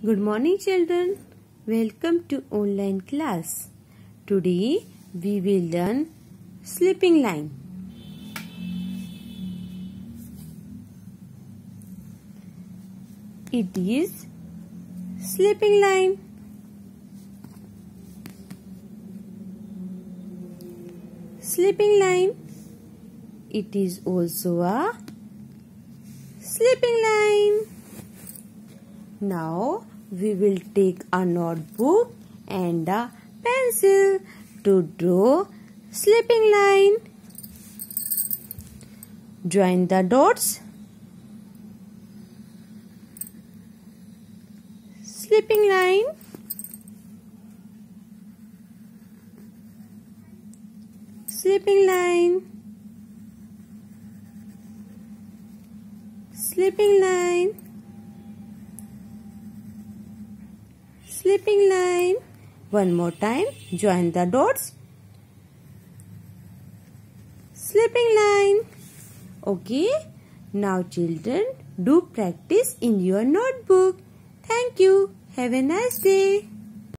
Good morning children. Welcome to online class. Today we will learn sleeping line. It is sleeping line. Sleeping line. It is also a sleeping line. Now we will take a notebook and a pencil to draw sleeping line. Join the dots. Sleeping line. Sleeping line. Sleeping line. Sleeping line. One more time. Join the dots. Sleeping line. Okay. Now children, do practice in your notebook. Thank you. Have a nice day.